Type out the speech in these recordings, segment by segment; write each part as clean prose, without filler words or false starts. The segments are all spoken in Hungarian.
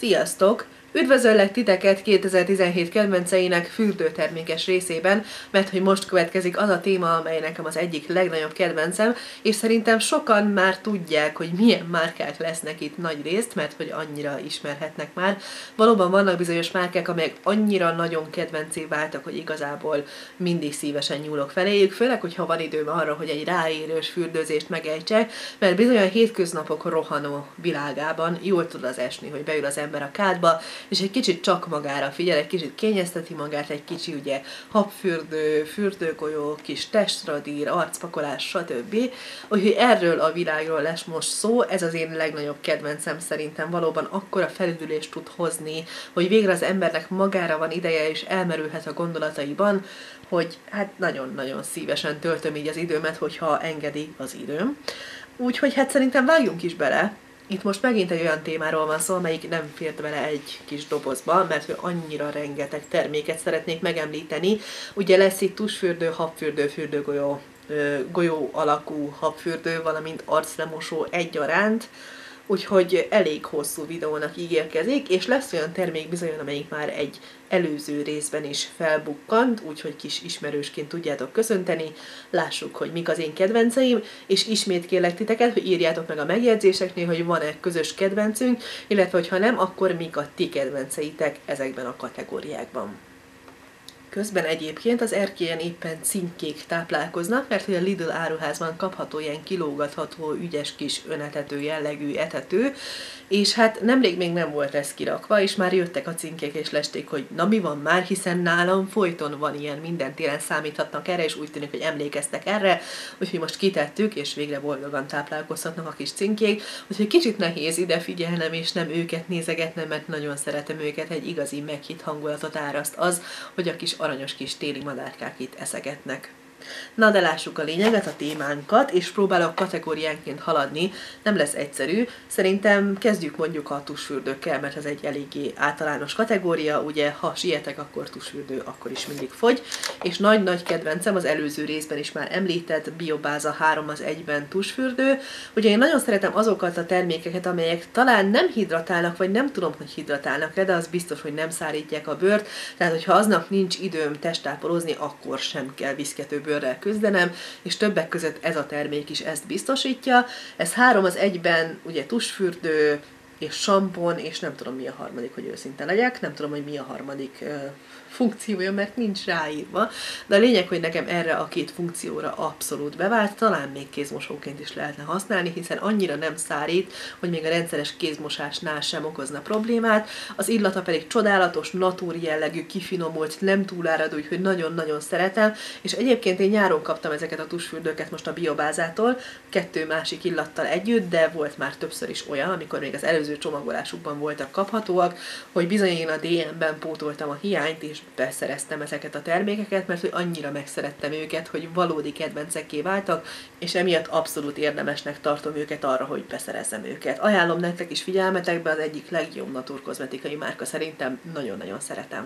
Sziasztok! Üdvözöllek titeket 2017 kedvenceinek fürdőtermékes részében, mert hogy most következik az a téma, amely nekem az egyik legnagyobb kedvencem, és szerintem sokan már tudják, hogy milyen márkák lesznek itt nagy részt, mert hogy annyira ismerhetnek már. Valóban vannak bizonyos márkák, amelyek annyira nagyon kedvencé váltak, hogy igazából mindig szívesen nyúlok feléjük, főleg, hogyha van időm arra, hogy egy ráérős fürdőzést megejtsek, mert bizony a hétköznapok rohanó világában jól tud az esni, hogy beül az ember a kádba, és egy kicsit csak magára figyel, egy kicsit kényezteti magát, egy kicsi ugye habfürdő, fürdőgolyó, kis testradír, arcpakolás, stb. Úgyhogy erről a világról lesz most szó, ez az én legnagyobb kedvencem szerintem, valóban akkora felüdülést tud hozni, hogy végre az embernek magára van ideje, és elmerülhet a gondolataiban, hogy hát nagyon-nagyon szívesen töltöm így az időmet, hogyha engedi az időm. Úgyhogy hát szerintem vágjunk is bele. Itt most megint egy olyan témáról van szó, amelyik nem fért bele egy kis dobozba, mert hogy annyira rengeteg terméket szeretnék megemlíteni. Ugye lesz itt tusfürdő, habfürdő, fürdőgolyó, golyó alakú habfürdő, valamint arclemosó egyaránt, úgyhogy elég hosszú videónak ígérkezik, és lesz olyan termék bizony, amelyik már egy előző részben is felbukkant, úgyhogy kis ismerősként tudjátok köszönteni, lássuk, hogy mik az én kedvenceim, és ismét kérlek titeket, hogy írjátok meg a megjegyzéseknél, hogy van-e közös kedvencünk, illetve hogyha nem, akkor mik a ti kedvenceitek ezekben a kategóriákban. Közben egyébként az erkélyen éppen cinkék táplálkoznak, mert hogy a Lidl áruházban kapható ilyen kilógatható, ügyes kis önetető jellegű etető, és hát nemrég még nem volt ez kirakva, és már jöttek a cinkék és lesték, hogy na mi van már, hiszen nálam folyton van ilyen, minden téren számíthatnak erre, és úgy tűnik, hogy emlékeztek erre, úgyhogy most kitettük, és végre boldogan táplálkozhatnak a kis cinkék, úgyhogy kicsit nehéz ide figyelnem, és nem őket nézegetnem, mert nagyon szeretem őket, egy igazi meghitt hangulatot áraszt az, hogy a kis aranyos kis téli madárkák itt eszegetnek. Na de lássuk a lényeget, a témánkat, és próbálok kategóriánként haladni, nem lesz egyszerű. Szerintem kezdjük mondjuk a tusfürdőkkel, mert ez egy eléggé általános kategória, ugye ha sietek, akkor tusfürdő, akkor is mindig fogy. És nagy-nagy kedvencem, az előző részben is már említett, Biobáza 3-1-ben tusfürdő. Ugye én nagyon szeretem azokat a termékeket, amelyek talán nem hidratálnak, vagy nem tudom, hogy hidratálnak-e, de az biztos, hogy nem szárítják a bőrt, tehát hogyha aznap nincs időm testápolózni, akkor sem kell viszkető bőrrel küzdenem, és többek között ez a termék is ezt biztosítja. Ez 3-1-ben ugye tusfürdő és sampon, és nem tudom mi a harmadik, hogy őszinte legyek, nem tudom, hogy mi a harmadik funkciója, mert nincs ráírva, de a lényeg, hogy nekem erre a két funkcióra abszolút bevált, talán még kézmosóként is lehetne használni, hiszen annyira nem szárít, hogy még a rendszeres kézmosásnál sem okozna problémát, az illata pedig csodálatos, natúri jellegű, kifinomult, nem túláradó, úgyhogy nagyon-nagyon szeretem, és egyébként én nyáron kaptam ezeket a tusfürdőket most a Biobázától, 2 másik illattal együtt, de volt már többször is olyan, amikor még az előző csomagolásukban voltak kaphatóak, hogy bizony én a DM-ben pótoltam a hiányt, és beszereztem ezeket a termékeket, mert hogy annyira megszerettem őket, hogy valódi kedvencekké váltak, és emiatt abszolút érdemesnek tartom őket arra, hogy beszerezzem őket. Ajánlom nektek is figyelmetekbe, az egyik legjobb naturkozmetikai márka, szerintem nagyon-nagyon szeretem.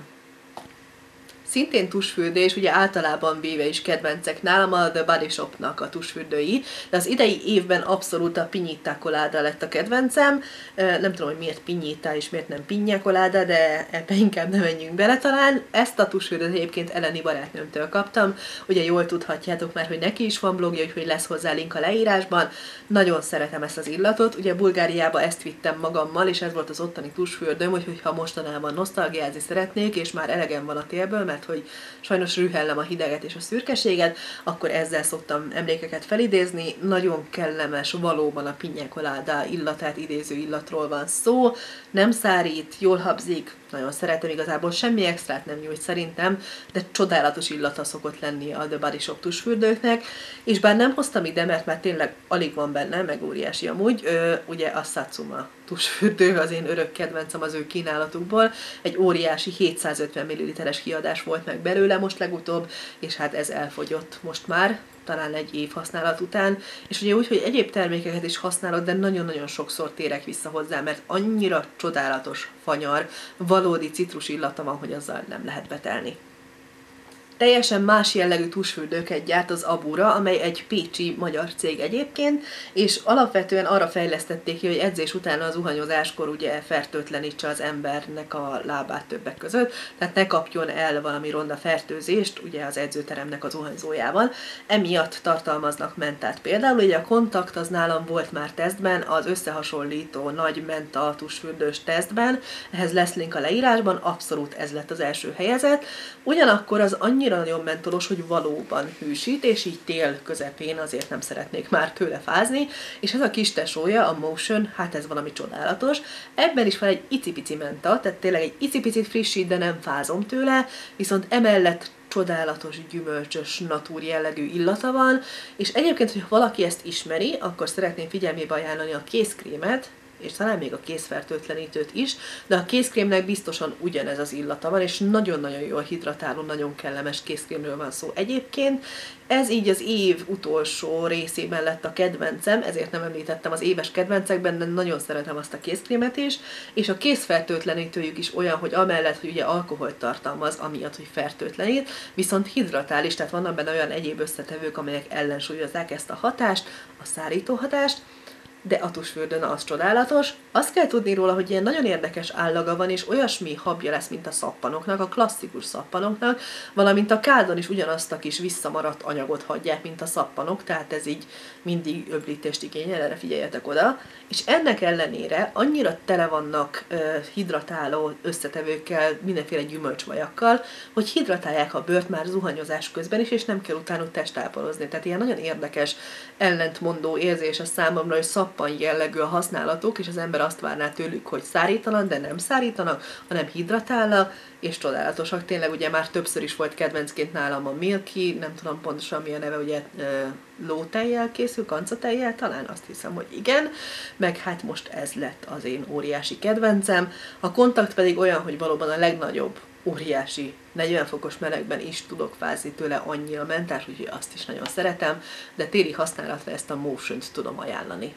Szintén tusfürdés, ugye általában véve is kedvencek nálam a The Body Shopnak a tusfürdői, de az idei évben abszolút a Piñita Colada lett a kedvencem. Nem tudom, hogy miért Piñita és miért nem Piña Colada, de ebbe inkább nem menjünk bele talán. Ezt a tusfürdőt egyébként Eleni barátnőmtől kaptam, ugye jól tudhatjátok már, hogy neki is van blogja, úgyhogy lesz hozzá link a leírásban. Nagyon szeretem ezt az illatot, ugye Bulgáriába ezt vittem magammal, és ez volt az ottani tusfürdőm, úgyhogy ha mostanában nosztalgiázni szeretnék, és már elegem van a télből, mert hogy sajnos rühellem a hideget és a szürkeséget, akkor ezzel szoktam emlékeket felidézni. Nagyon kellemes, valóban a Piña Colada illatát idéző illatról van szó, nem szárít, jól habzik, nagyon szeretem, igazából semmi extrát nem nyújt szerintem, de csodálatos illata szokott lenni a The Body Shop tusfürdőknek, és bár nem hoztam ide, mert már tényleg alig van benne, meg óriási amúgy, ugye a Satsuma tusfürdő az én örök kedvencem az ő kínálatukból, egy óriási 750 ml-es kiadás volt meg belőle most legutóbb, és hát ez elfogyott most már, talán egy év használat után, és ugye úgy, hogy egyéb termékeket is használok, de nagyon-nagyon sokszor térek vissza hozzá, mert annyira csodálatos, fanyar, valódi citrus illata van, hogy azzal nem lehet betelni. Teljesen más jellegű tusfürdőket gyárt az Abura, amely egy pécsi magyar cég egyébként, és alapvetően arra fejlesztették ki, hogy edzés után az zuhanyozáskor ugye fertőtlenítse az embernek a lábát többek között, tehát ne kapjon el valami ronda fertőzést ugye az edzőteremnek az zuhanyzójával. Emiatt tartalmaznak mentát például, ugye a kontakt az nálam volt már tesztben, az összehasonlító nagy menta tusfürdős tesztben, ehhez lesz link a leírásban, abszolút ez lett az első helyezett. Ugyanakkor az annyira nagyon mentolos, hogy valóban hűsít, és így tél közepén azért nem szeretnék már tőle fázni, és ez a kis tesója, a Motion, hát ez valami csodálatos. Ebben is van egy icipici menta, tehát tényleg egy icipicit frissít, de nem fázom tőle, viszont emellett csodálatos, gyümölcsös, natúr jellegű illata van, és egyébként, hogyha valaki ezt ismeri, akkor szeretném figyelmébe ajánlani a kézkrémet, és talán még a kézfertőtlenítőt is, de a kézkrémnek biztosan ugyanez az illata van, és nagyon-nagyon jól hidratáló, nagyon kellemes kézkrémről van szó egyébként. Ez így az év utolsó részében lett a kedvencem, ezért nem említettem az éves kedvencekben, de nagyon szeretem azt a kézkrémet is, és a kézfertőtlenítőjük is olyan, hogy amellett, hogy ugye alkoholt tartalmaz, amiatt, hogy fertőtlenít, viszont hidratál is, tehát vannak benne olyan egyéb összetevők, amelyek ellensúlyozzák ezt a hatást, a szárító hatást, de a tusfürdőn az csodálatos. Azt kell tudni róla, hogy ilyen nagyon érdekes állaga van, és olyasmi habja lesz, mint a szappanoknak, a klasszikus szappanoknak, valamint a kádon is ugyanazt a kis visszamaradt anyagot hagyják, mint a szappanok, tehát ez így mindig öblítést igényel, erre figyeljetek oda. És ennek ellenére annyira tele vannak hidratáló összetevőkkel, mindenféle gyümölcsvajakkal, hogy hidratálják a bőrt már zuhanyozás közben is, és nem kell utána testápolozni. Tehát ilyen nagyon érdekes, ellentmondó érzés a számomra, hogy szappan jellegű a használatuk, és az ember azt várná tőlük, hogy szárítanak, de nem szárítanak, hanem hidratálnak, és csodálatosak. Tényleg ugye már többször is volt kedvencként nálam a Milky, nem tudom pontosan mi a neve, ugye lótejjel készül, kancatejjel, talán azt hiszem, hogy igen, meg hát most ez lett az én óriási kedvencem. A kontakt pedig olyan, hogy valóban a legnagyobb, óriási 40 fokos melegben is tudok fázni tőle, annyira mentás, úgyhogy azt is nagyon szeretem, de téli használatra ezt a Motion-t tudom ajánlani.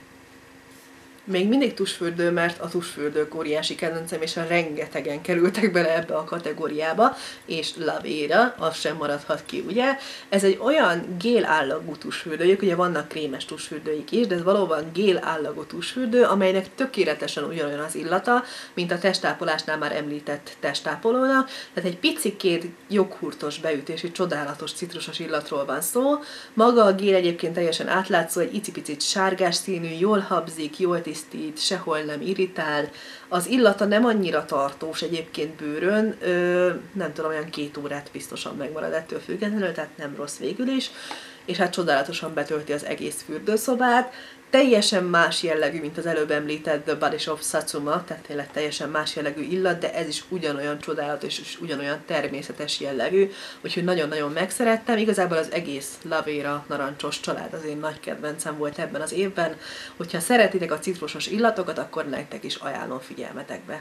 Még mindig tusfürdő, mert a tusfürdők óriási kedvencem, és rengetegen kerültek bele ebbe a kategóriába, és Lavera, az sem maradhat ki, ugye? Ez egy olyan gél állagú tusfürdőjük, ugye vannak krémes tusfürdőik is, de ez valóban gél állagú tusfürdő, amelynek tökéletesen ugyanolyan az illata, mint a testápolásnál már említett testápolónak, tehát egy picikét joghurtos beütési, csodálatos citrusos illatról van szó. Maga a gél egyébként teljesen átlátszó, egy icipicit sárgás színű, jól habzik, jól tisztít, sehol nem irritál. Az illata nem annyira tartós egyébként bőrön, nem tudom, olyan 2 órát biztosan megmarad ettől függetlenül, tehát nem rossz végül is, és hát csodálatosan betölti az egész fürdőszobát. Teljesen más jellegű, mint az előbb említett The Body Shop Satsuma, tehát tényleg teljesen más jellegű illat, de ez is ugyanolyan csodálatos és ugyanolyan természetes jellegű, úgyhogy nagyon-nagyon megszerettem. Igazából az egész Lavera narancsos család az én nagy kedvencem volt ebben az évben. Hogyha szeretitek a citrusos illatokat, akkor nektek is ajánlom figyelmetekbe.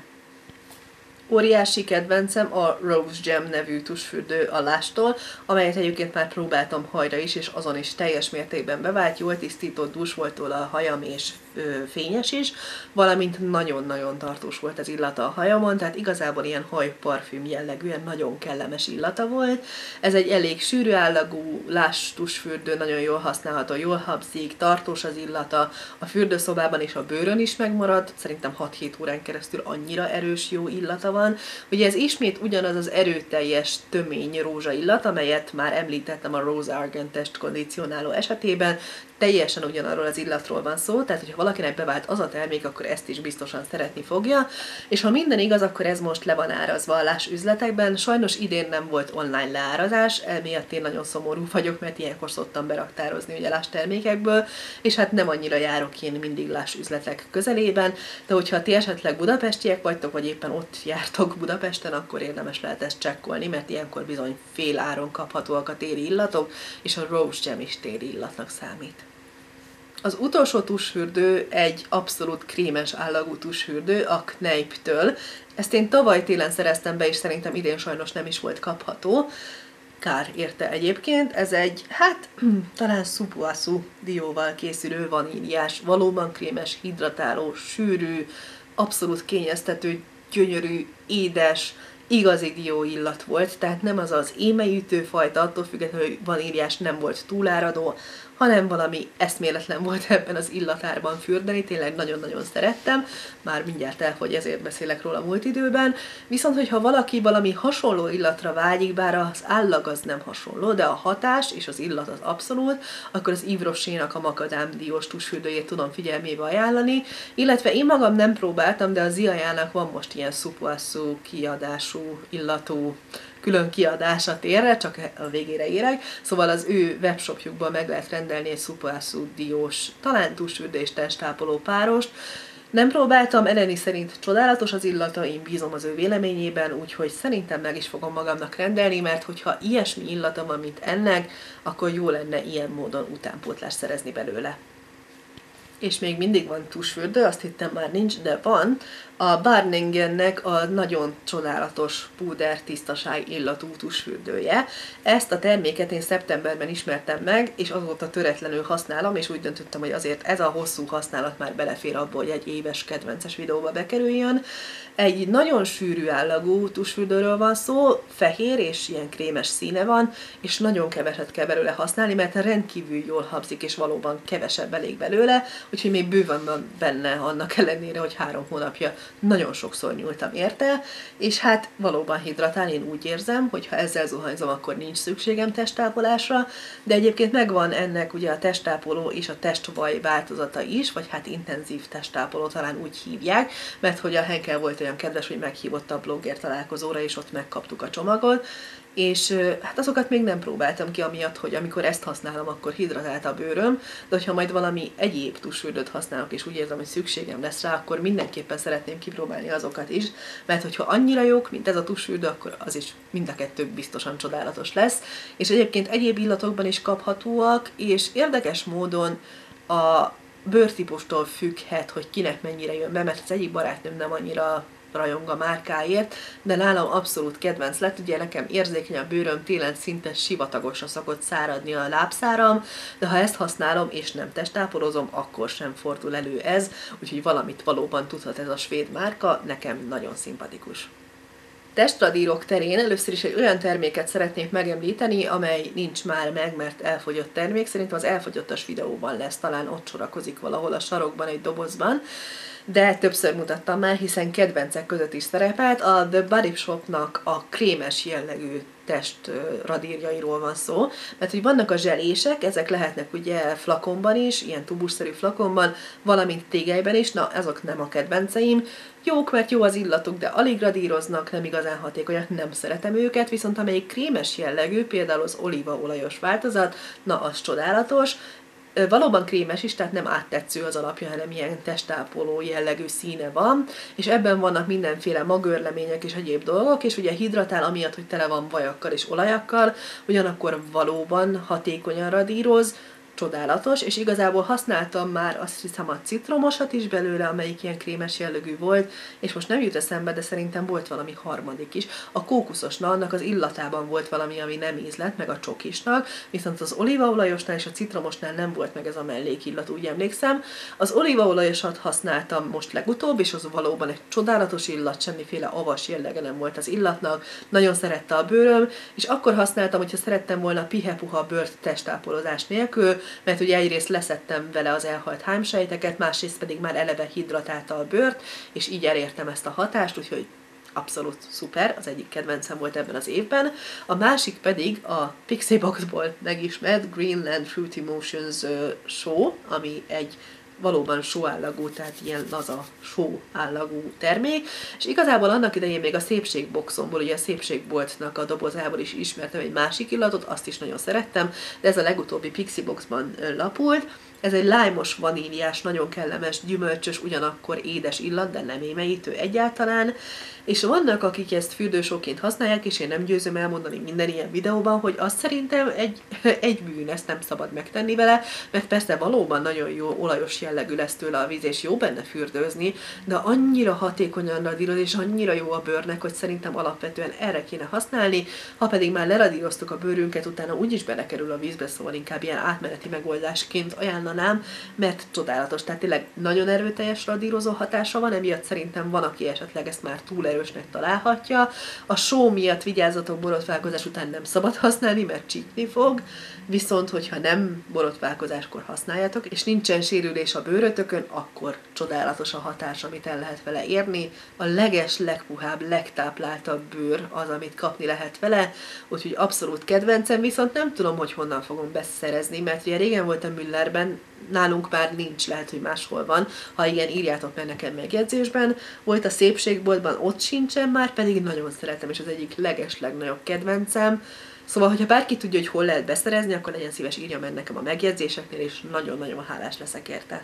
Óriási kedvencem a Rose Gem nevű tusfürdő a Lush-tól, amelyet egyébként már próbáltam hajra is, és azon is teljes mértékben bevált, jól tisztított, dús volt tőle a hajam, és fényes is, valamint nagyon-nagyon tartós volt az illata a hajamon, tehát igazából ilyen hajparfüm jellegűen nagyon kellemes illata volt. Ez egy elég sűrű állagú Lush tusfürdő, nagyon jól használható, jól habzik, tartós az illata, a fürdőszobában és a bőrön is megmarad, szerintem 6-7 órán keresztül annyira erős, jó illata van. Ugye ez ismét ugyanaz az erőteljes, tömény rózsa illat, amelyet már említettem a Rose Argan testkondicionáló esetében, teljesen ugyanarról az illatról van szó, tehát hogyha valakinek bevált az a termék, akkor ezt is biztosan szeretni fogja, és ha minden igaz, akkor ez most le van árazva a Lush üzletekben. Sajnos idén nem volt online leárazás, emiatt én nagyon szomorú vagyok, mert ilyenkor szoktam beraktározni ugye Lush termékekből, és hát nem annyira járok én mindig Lush üzletek közelében, de hogyha ti esetleg budapestiek vagytok, vagy éppen ott jártok Budapesten, akkor érdemes lehet ezt csekkolni, mert ilyenkor bizony fél áron kaphatóak a téli illatok, és a Rose Gem is téli illatnak számít. Az utolsó tusfürdő egy abszolút krémes állagú tusfürdő a Kneipp-től. Ezt én tavaly télen szereztem be, és szerintem idén sajnos nem is volt kapható. Kár érte egyébként. Ez egy, hát talán szupuasu dióval készülő vaníliás, valóban krémes, hidratáló, sűrű, abszolút kényeztető, gyönyörű, édes, igazi dió illat volt, tehát nem az az émeütő fajta, attól függetlenül, hogy vaníliás nem volt túláradó, hanem valami eszméletlen volt ebben az illatárban fürdeni, tényleg nagyon-nagyon szerettem, már mindjárt elfogy, ezért beszélek róla múlt időben, viszont hogyha valaki valami hasonló illatra vágyik, bár az állag az nem hasonló, de a hatás és az illat az abszolút, akkor az Yves Rocher-nak a makadám diós tusfürdőjét tudom figyelmébe ajánlani, illetve én magam nem próbáltam, de a Ziajának van most ilyen szupoasszú kiadású, illatú külön kiadása térre, csak a végére érek, szóval az ő webshopjukban meg lehet rendelni egy szupoasszú diós, talán tusfürdő és testápoló párost. Nem próbáltam, Eleni szerint csodálatos az illata, én bízom az ő véleményében, úgyhogy szerintem meg is fogom magamnak rendelni, mert hogyha ilyesmi illata van, mint ennek, akkor jó lenne ilyen módon utánpótlást szerezni belőle. És még mindig van tusfürdő, azt hittem már nincs, de van. A Barningennek a nagyon csodálatos púder tisztaság illatú tusfürdője. Ezt a terméket én szeptemberben ismertem meg, és azóta töretlenül használom, és úgy döntöttem, hogy azért ez a hosszú használat már belefér abba, hogy egy éves kedvences videóba bekerüljön. Egy nagyon sűrű állagú tusfürdőről van szó, fehér és ilyen krémes színe van, és nagyon keveset kell belőle használni, mert rendkívül jól habzik, és valóban kevesebb elég belőle, úgyhogy még bőven van benne annak ellenére, hogy 3 hónapja nagyon sokszor nyúltam érte, és hát valóban hidratál, én úgy érzem, hogy ha ezzel zuhanyzom, akkor nincs szükségem testápolásra, de egyébként megvan ennek ugye a testápoló és a testvaj változata is, vagy hát intenzív testápoló talán úgy hívják, mert hogy a Henkel volt olyan kedves, hogy meghívott a blogger találkozóra, és ott megkaptuk a csomagot, és hát azokat még nem próbáltam ki, amiatt, hogy amikor ezt használom, akkor hidratált a bőröm, de hogyha majd valami egyéb tusfürdőt használok, és úgy érzem, hogy szükségem lesz rá, akkor mindenképpen szeretném kipróbálni azokat is, mert hogyha annyira jók, mint ez a tusfürdő, akkor az is mind a kettő biztosan csodálatos lesz, és egyébként egyéb illatokban is kaphatóak, és érdekes módon a bőrtípustól függhet, hogy kinek mennyire jön be, mert az egyik barátnőm nem annyira rajong a márkáért, de nálam abszolút kedvenc lett, ugye nekem érzékeny a bőröm, télen szinte sivatagosra szokott száradni a lábszáram, de ha ezt használom és nem testápolozom, akkor sem fordul elő ez, úgyhogy valamit valóban tudhat ez a svéd márka, nekem nagyon szimpatikus. Testradírok terén először is egy olyan terméket szeretnék megemlíteni, amely nincs már meg, mert elfogyott termék. Szerintem az elfogyottas videóban lesz, talán ott sorakozik valahol a sarokban egy dobozban, de többször mutattam már, hiszen kedvencek között is szerepelt. A The Body Shopnak a krémes jellegű testradírjairól van szó, mert hogy vannak a zselések, ezek lehetnek ugye flakonban is, ilyen tubusszerű flakonban, valamint tégelyben is, na azok nem a kedvenceim. Jók, mert jó az illatuk, de alig radíroznak, nem igazán hatékonyak, nem szeretem őket, viszont amelyik krémes jellegű, például az olívaolajos változat, na az csodálatos. Valóban krémes is, tehát nem áttetsző az alapja, hanem ilyen testápoló jellegű színe van, és ebben vannak mindenféle magőrlemények és egyéb dolgok, és ugye hidratál amiatt, hogy tele van vajakkal és olajakkal, ugyanakkor valóban hatékonyan radíroz, csodálatos, és igazából használtam már azt hiszem a citromosat is belőle, amelyik ilyen krémes jellegű volt, és most nem jut eszembe, de szerintem volt valami harmadik is. A kókuszosnál, annak az illatában volt valami, ami nem ízlett, meg a csokisnak, viszont az olívaolajosnál és a citromosnál nem volt meg ez a mellékillat, úgy emlékszem. Az olívaolajosat használtam most legutóbb, és az valóban egy csodálatos illat, semmiféle avas jellege nem volt az illatnak, nagyon szerette a bőröm, és akkor használtam, hogyha szerettem volna pihe-puha bőrt testápolózás nélkül, mert ugye egyrészt leszettem vele az elhalt hámsejteket, másrészt pedig már eleve hidratálta a bőrt, és így elértem ezt a hatást, úgyhogy abszolút szuper, az egyik kedvencem volt ebben az évben. A másik pedig a Pixie Boxból megismert Greenland Fruity Motions só, ami egy valóban sóállagú, tehát ilyen laza sóállagú termék, és igazából annak idején még a szépségboxomból, ugye a szépségboltnak a dobozából is ismertem egy másik illatot, azt is nagyon szerettem, de ez a legutóbbi Pixie Boxban lapult. Ez egy lájmos, vaníliás, nagyon kellemes, gyümölcsös, ugyanakkor édes illat, de nem émeítő egyáltalán. És vannak, akik ezt fürdősóként használják, és én nem győzöm elmondani minden ilyen videóban, hogy azt szerintem egy bűn, ezt nem szabad megtenni vele, mert persze valóban nagyon jó olajos jellegű lesz tőle a víz, és jó benne fürdőzni, de annyira hatékonyan radíroz, és annyira jó a bőrnek, hogy szerintem alapvetően erre kéne használni, ha pedig már leradíroztuk a bőrünket, utána úgyis belekerül a vízbe, szóval inkább ilyen átmeneti megoldásként ajánlom bánnanám, mert csodálatos. Tehát tényleg nagyon erőteljes radírozó hatása van, emiatt szerintem van, aki esetleg ezt már túl erősnek találhatja. A só miatt vigyázzatok, borotválkozás után nem szabad használni, mert csípni fog, viszont hogyha nem borotválkozáskor használjátok, és nincsen sérülés a bőrötökön, akkor csodálatos a hatás, amit el lehet vele érni. A legpuhább, legtápláltabb bőr az, amit kapni lehet vele, úgyhogy abszolút kedvencem, viszont nem tudom, hogy honnan fogom beszerezni, mert ugye régen voltam Müllerben, nálunk már nincs, lehet, hogy máshol van. Ha igen, írjátok meg nekem megjegyzésben. Volt a szépségboltban, ott sincsen már, pedig nagyon szeretem, és az egyik legnagyobb kedvencem. Szóval, hogyha bárki tudja, hogy hol lehet beszerezni, akkor legyen szíves, írja meg nekem a megjegyzéseknél, és nagyon-nagyon hálás leszek érte.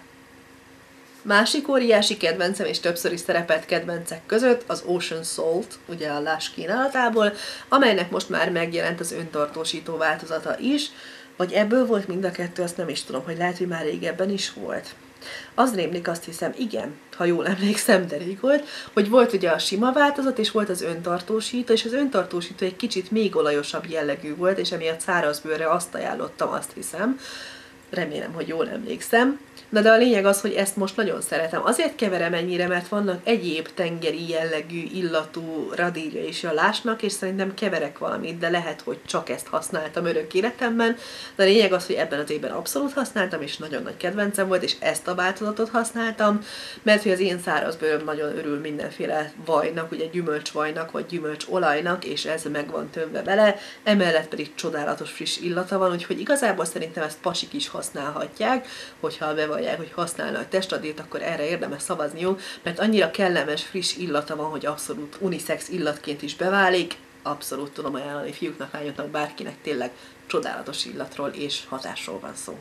Másik óriási kedvencem, és többször is szerepelt kedvencek között az Ocean Salt, ugye a Lush kínálatából, amelynek most már megjelent az öntartósító változata is, vagy ebből volt mind a kettő, azt nem is tudom, hogy lehet, hogy már régebben is volt. Az rémlik, azt hiszem, igen, ha jól emlékszem, de rég volt, hogy volt ugye a sima változat, és volt az öntartósító, és az öntartósító egy kicsit még olajosabb jellegű volt, és emiatt szárazbőrre azt ajánlottam, azt hiszem. Remélem, hogy jól emlékszem. Na de a lényeg az, hogy ezt most nagyon szeretem. Azért keverem ennyire, mert vannak egyéb tengeri jellegű, illatú radírja is a Lushnak, és szerintem keverek valamit, de lehet, hogy csak ezt használtam örök életemben. De a lényeg az, hogy ebben az évben abszolút használtam, és nagyon nagy kedvencem volt, és ezt a változatot használtam, mert hogy az én szárazbőröm nagyon örül mindenféle vajnak, ugye gyümölcsvajnak, vagy gyümölcsolajnak, és ez meg van tömve bele, emellett pedig csodálatos friss illata van, úgyhogy igazából szerintem ezt pasik is használhatják, hogyha bevallják, hogy használna a testradírt, akkor erre érdemes szavazniuk, mert annyira kellemes, friss illata van, hogy abszolút unisex illatként is beválik, abszolút tudom ajánlani fiúknak, lányoknak, bárkinek, tényleg csodálatos illatról és hatásról van szó.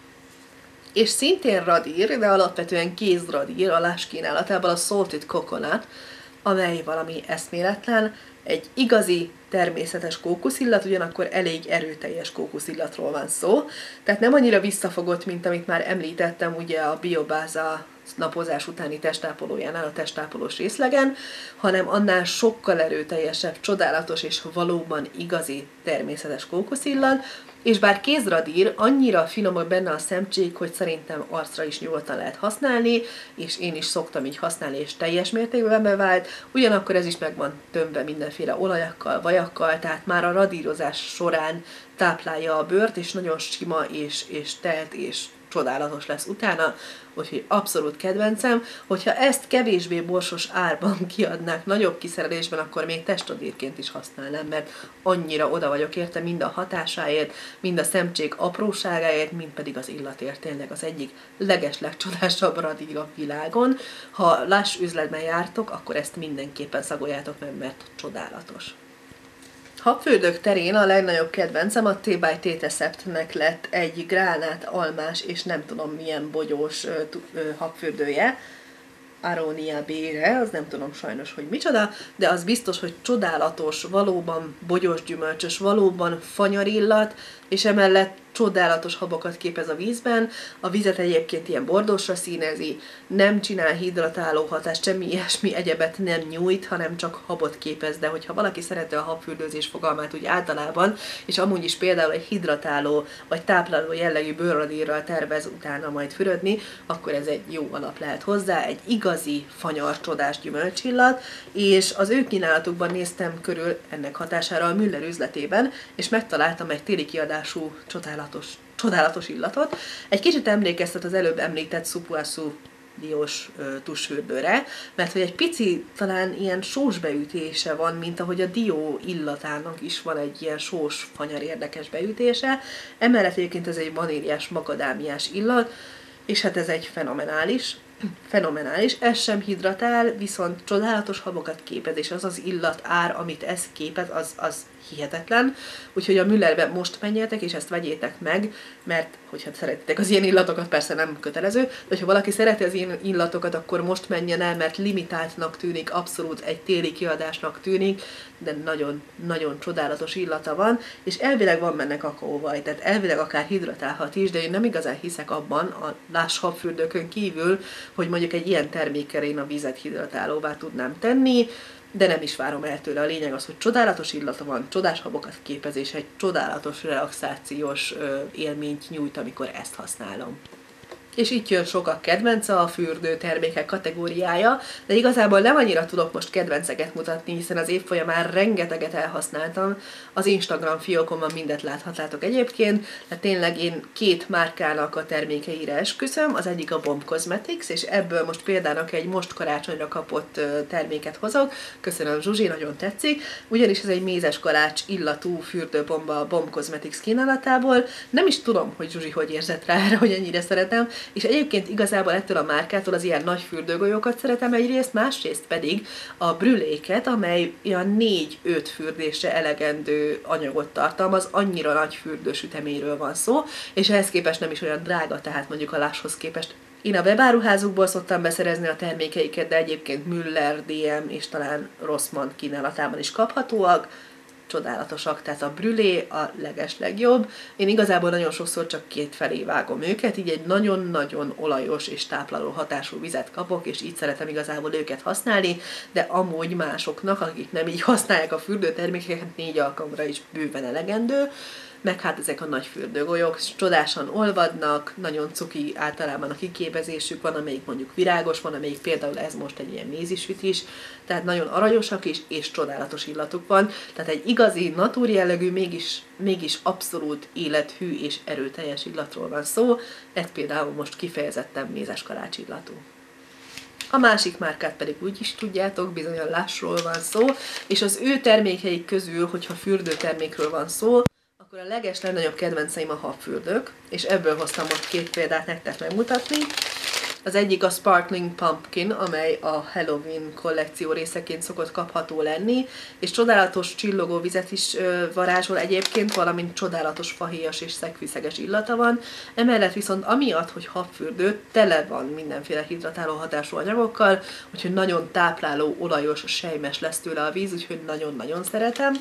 És szintén radír, de alapvetően kézradír a Lush kínálatában a Salted Coconut, amely valami eszméletlen, egy igazi természetes kókuszillat, ugyanakkor elég erőteljes kókuszillatról van szó. Tehát nem annyira visszafogott, mint amit már említettem ugye a Biobáza napozás utáni testápolójánál, a testápolós részlegen, hanem annál sokkal erőteljesebb, csodálatos és valóban igazi természetes kókuszillat, és bár kézradír, annyira finomak benne a szemcsék, hogy szerintem arcra is nyugodtan lehet használni, és én is szoktam így használni, és teljes mértékben bevált, ugyanakkor ez is meg van tömve mindenféle olajakkal, vajakkal, tehát már a radírozás során táplálja a bőrt, és nagyon sima, és telt, és csodálatos lesz utána, úgyhogy abszolút kedvencem. Hogyha ezt kevésbé borsos árban kiadnák nagyobb kiszerelésben, akkor még testradírként is használnám, mert annyira oda vagyok érte mind a hatásáért, mind a szemcsék apróságáért, mind pedig az illatért. Tényleg az egyik legcsodásabb radír a világon. Ha Lush üzletben jártok, akkor ezt mindenképpen szagoljátok meg, mert csodálatos. Habfürdők terén a legnagyobb kedvencem a T-by-T-Recept-nek lett egy gránát, almás és nem tudom milyen bogyós habfürdője. Aronia B-re, az nem tudom sajnos, hogy micsoda, de az biztos, hogy csodálatos, valóban bogyós gyümölcsös, valóban fanyarillat, és emellett csodálatos habokat képez a vízben. A vizet egyébként ilyen bordósra színezi, nem csinál hidratáló hatást, semmi ilyesmi egyebet nem nyújt, hanem csak habot képez, de hogyha valaki szereti a habfürdőzés fogalmát úgy általában, és amúgy is például egy hidratáló vagy tápláló jellegű bőrradírral tervez utána majd fürödni, akkor ez egy jó alap lehet hozzá, egy igazi fanyar csodás gyümölcsillat, és az ő kínálatukban néztem körül ennek hatására a Müller üzletében, és megtaláltam egy téli kiadású csodálatos illatot. Egy kicsit emlékeztet az előbb említett Supuasu diós tusfürdőre, mert hogy egy pici, talán ilyen sós beütése van, mint ahogy a dió illatának is van egy ilyen sós, fanyar érdekes beütése. Emellett egyébként ez egy vaníliás, makadámiás illat, és hát ez egy fenomenális, ez sem hidratál, viszont csodálatos habokat képez, és az az illat ár, amit ez képez, az hihetetlen. Úgyhogy a Müllerbe most menjetek, és ezt vegyétek meg, mert hogyha szeretitek az ilyen illatokat, persze nem kötelező, de hogyha valaki szereti az ilyen illatokat, akkor most menjen el, mert limitáltnak tűnik, abszolút egy téli kiadásnak tűnik, de nagyon csodálatos illata van, és elvileg van benne kakaóvaj, tehát elvileg akár hidratálhat is, de én nem igazán hiszek abban, a Lush habfürdőkön kívül, hogy mondjuk egy ilyen termékkel én a vizet hidratálóvá tudnám tenni, de nem is várom el tőle. A lényeg az, hogy csodálatos illata van, csodás habokat képez, és egy csodálatos relaxációs élményt nyújt, amikor ezt használom. És itt jön sokak kedvence, a fürdő termékek kategóriája, de igazából nem annyira tudok most kedvenceket mutatni, hiszen az év folyamán rengeteget elhasználtam. Az Instagram fiókomban mindet láthatlátok egyébként, de tényleg én 2 márkának a termékeire esküszöm, az egyik a Bomb Cosmetics, és ebből most például egy most karácsonyra kapott terméket hozok, köszönöm Zsuzsi, nagyon tetszik, ugyanis ez egy mézes kalács illatú fürdőbomba a Bomb Cosmetics kínálatából. Nem is tudom, hogy Zsuzsi hogy érzett rá erre, hogy ennyire szeretem, és egyébként igazából ettől a márkától az ilyen nagy fürdőgolyókat szeretem egyrészt, másrészt pedig a brüléket, amely ilyen 4-5 fürdésre elegendő anyagot tartalmaz, annyira nagy fürdős üteményről van szó, és ehhez képest nem is olyan drága, tehát mondjuk a Lushhoz képest. Én a webáruházukból szoktam beszerezni a termékeiket, de egyébként Müller, DM és talán Rossmann kínálatában is kaphatóak. Csodálatosak, tehát a brülé a legeslegjobb. Én igazából nagyon sokszor csak 2 felé vágom őket, így egy nagyon-nagyon olajos és tápláló hatású vizet kapok, és így szeretem igazából őket használni, de amúgy másoknak, akik nem így használják a fürdőtermékeket, 4 alkalomra is bőven elegendő, meg hát ezek a nagy fürdőgolyók csodásan olvadnak, nagyon cuki általában a kiképezésük, van amelyik mondjuk virágos, van amelyik például ez most egy ilyen mézisüt is, tehát nagyon aranyosak is, és csodálatos illatuk van, tehát egy igazi natúr jellegű, mégis abszolút élethű és erőteljes illatról van szó, ez például most kifejezetten mézes kalács illatú. A másik márkát pedig úgy is tudjátok, bizony a Lushról van szó, és az ő termékeik közül, hogyha fürdőtermékről van szó, akkor a legnagyobb kedvenceim a habfürdők, és ebből hoztam most 2 példát nektek megmutatni. Az egyik a Sparkling Pumpkin, amely a Halloween kollekció részeként szokott kapható lenni, és csodálatos csillogó vizet is varázsol egyébként, valamint csodálatos fahéjas és szegfűszeges illata van. Emellett viszont amiatt, hogy habfürdő, tele van mindenféle hidratáló hatású anyagokkal, úgyhogy nagyon tápláló, olajos, sejmes lesz tőle a víz, úgyhogy nagyon-nagyon szeretem.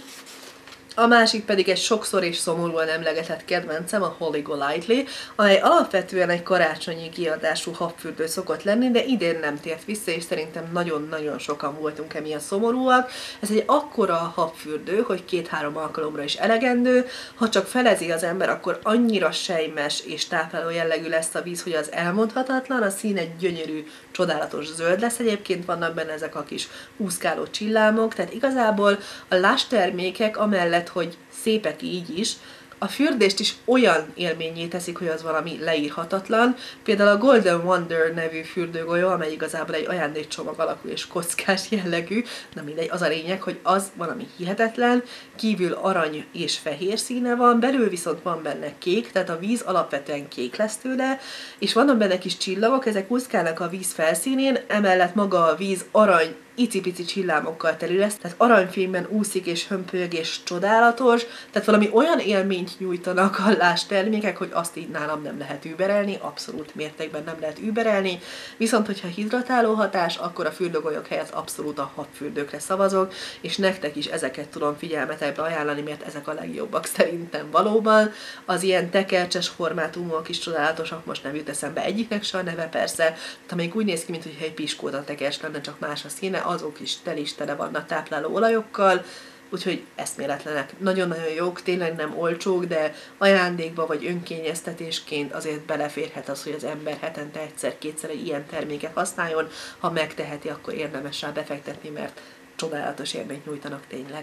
A másik pedig egy sokszor és szomorúan emlegetett kedvencem, a Holly Golightly, amely alapvetően egy karácsonyi kiadású habfürdő szokott lenni, de idén nem tért vissza, és szerintem nagyon-nagyon sokan voltunk emiatt szomorúak. Ez egy akkora habfürdő, hogy 2-3 alkalomra is elegendő, ha csak felezi az ember, akkor annyira sejmes és tápláló jellegű lesz a víz, hogy az elmondhatatlan, a szín egy gyönyörű, csodálatos zöld lesz, egyébként vannak benne ezek a kis úszkáló csillámok, tehát igazából a Lush termékek amellett, hogy szépek így is, a fürdést is olyan élményé teszik, hogy az valami leírhatatlan. Például a Golden Wonder nevű fürdőgolyó, amely igazából egy ajándékcsomag alakú és kockás jellegű, na mindegy, az a lényeg, hogy az valami hihetetlen, kívül arany és fehér színe van, belül viszont van benne kék, tehát a víz alapvetően kék lesz tőle, és vannak benne kis csillagok, ezek úszkálnak a víz felszínén, emellett maga a víz arany, icipici csillámokkal teli lesz, tehát aranyfényben úszik és hömpölyög és csodálatos, tehát valami olyan élményt nyújtanak a Lush termékek, hogy azt így nálam nem lehet überelni, abszolút mértékben nem lehet überelni, viszont hogyha hidratáló hatás, akkor a fürdőgolyók helyett abszolút a habfürdőkre szavazok, és nektek is ezeket tudom figyelmetekbe ajánlani, mert ezek a legjobbak szerintem valóban. Az ilyen tekercses formátumok is csodálatosak, most nem jut eszembe egyiknek se a neve persze, de még úgy néz ki, mintha egy piskóta tekercs lenne, csak más a színe, azok is tele vannak tápláló olajokkal, úgyhogy eszméletlenek. Nagyon-nagyon jók, tényleg nem olcsók, de ajándékba vagy önkényeztetésként azért beleférhet az, hogy az ember hetente egyszer-kétszer egy ilyen terméket használjon. Ha megteheti, akkor érdemes rá befektetni, mert csodálatos élményt nyújtanak tényleg.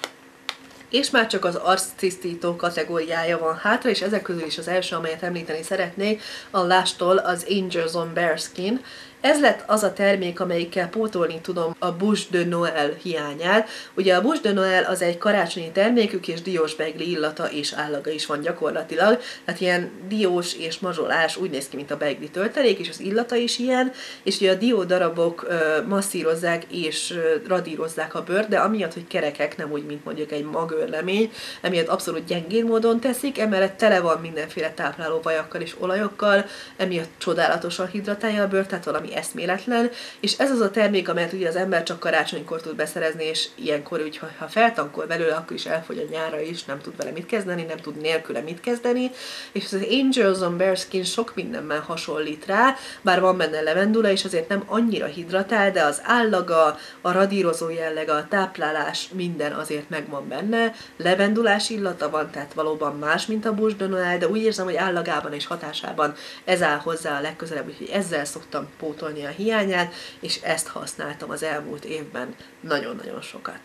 És már csak az arctisztító kategóriája van hátra, és ezek közül is az első, amelyet említeni szeretnék, a Lush-tól az Angels on Bare Skin. Ez lett az a termék, amelyikkel pótolni tudom a Bouche de Noël hiányát. Ugye a Bouche de Noël az egy karácsonyi termékük, és diós beigli illata és állaga is van gyakorlatilag. Tehát ilyen diós és mazsolás, úgy néz ki, mint a beigli töltelék, és az illata is ilyen, és ugye a dió darabok masszírozzák és radírozzák a bőrt, de amiatt, hogy kerekek, nem úgy, mint mondjuk egy magőrlemény, emiatt abszolút gyengén módon teszik, emellett tele van mindenféle tápláló vajakkal és olajokkal, emiatt csodálatosan hidratálja a bőrt, tehát valami valami eszméletlen, és ez az a termék, amelyet ugye az ember csak karácsonykor tud beszerezni, és ilyenkor úgy, ha feltankol belőle, akkor is elfogy a nyára is, nem tud vele mit kezdeni, nem tud nélküle mit kezdeni, és az Angels on Bearskin sok mindenben hasonlít rá, bár van benne levendula, és azért nem annyira hidratál, de az állaga, a radírozó jellege, a táplálás, minden azért megvan benne, levendulás illata van, tehát valóban más, mint a Bouche de Noël, de úgy érzem, hogy állagában és hatásában ez áll hozzá a legközelebb, úgyhogy ezzel szoktam pótolni a hiányát, és ezt használtam az elmúlt évben nagyon-nagyon sokat.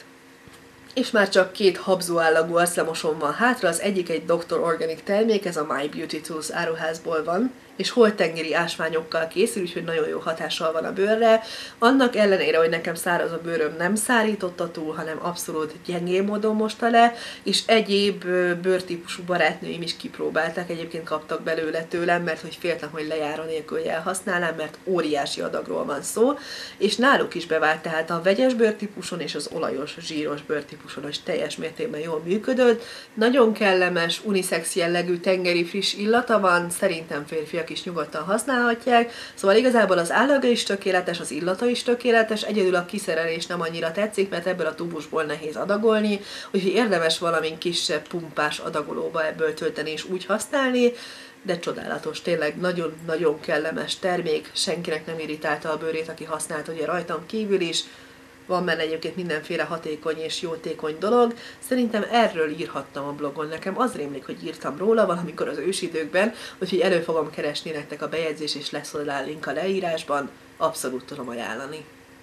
És már csak 2 habzóállagú arclemosom van hátra, az egyik egy Dr. Organic termék, ez a My Beauty Tools áruházból van, és holttengeri ásványokkal készül, úgyhogy nagyon jó hatással van a bőrre. Annak ellenére, hogy nekem száraz a bőröm, nem szárította túl, hanem abszolút gyengé módon mosta le, és egyéb bőrtípusú barátnőim is kipróbálták, egyébként kaptak belőle tőlem, mert hogy féltem, hogy lejáró nélkül elhasználnám, mert óriási adagról van szó, és náluk is bevált, tehát a vegyes bőrtípuson és az olajos, zsíros bőrtípuson is teljes mértékben jól működött. Nagyon kellemes, unisex jellegű tengeri friss illata van, szerintem férfiak is nyugodtan használhatják, szóval igazából az állaga is tökéletes, az illata is tökéletes, egyedül a kiszerelés nem annyira tetszik, mert ebből a tubusból nehéz adagolni, úgyhogy érdemes valami kisebb pumpás adagolóba ebből tölteni és úgy használni, de csodálatos, tényleg nagyon-nagyon kellemes termék, senkinek nem irritálta a bőrét, aki használt ugye rajtam kívül is. Van benne egyébként mindenféle hatékony és jótékony dolog. Szerintem erről írhattam a blogon. Nekem az rémlik, hogy írtam róla valamikor az ősidőkben, úgyhogy elő fogom keresni nektek a bejegyzés, és lesz hozzá link a leírásban. Abszolút tudom ajánlani.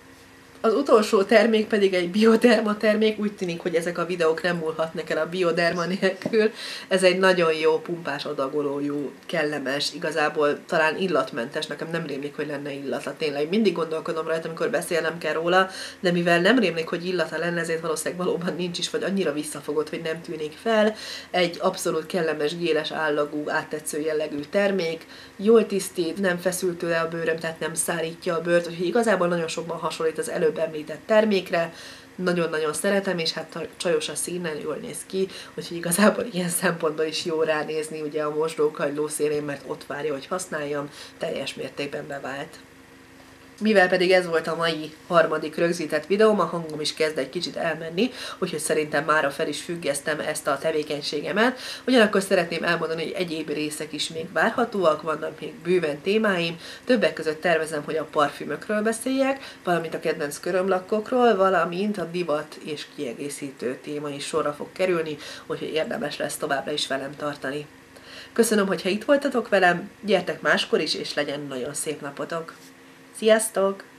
Az utolsó termék pedig egy Bioderma termék, úgy tűnik, hogy ezek a videók nem múlhatnak el a Bioderma nélkül. Ez egy nagyon jó, pumpás adagolójú, kellemes, igazából talán illatmentes, nekem nem rémlik, hogy lenne illata, tényleg. Mindig gondolkodom rajta, amikor beszélnem kell róla, de mivel nem rémlik, hogy illata lenne, ezért valószínűleg valóban nincs is, vagy annyira visszafogott, hogy nem tűnik fel. Egy abszolút kellemes, géles állagú, áttetsző jellegű termék, jól tisztít, nem feszül tőle a bőröm, tehát nem szárítja a bőrt, úgyhogy igazából nagyon sokban hasonlít az előbb említett termékre, nagyon-nagyon szeretem, és hát csajos a színen, jól néz ki, úgyhogy igazából ilyen szempontból is jó ránézni ugye a mosdókagyló szélén, mert ott várja, hogy használjam, teljes mértékben bevált. Mivel pedig ez volt a mai harmadik rögzített videóm, a hangom is kezd egy kicsit elmenni, úgyhogy szerintem mára fel is függesztem ezt a tevékenységemet. Ugyanakkor szeretném elmondani, hogy egyéb részek is még várhatóak, vannak még bőven témáim, többek között tervezem, hogy a parfümökről beszéljek, valamint a kedvenc körömlakkokról, valamint a divat és kiegészítő téma is sorra fog kerülni, úgyhogy érdemes lesz továbbra is velem tartani. Köszönöm, hogyha itt voltatok velem, gyertek máskor is, és legyen nagyon szép napotok! Sziasztok!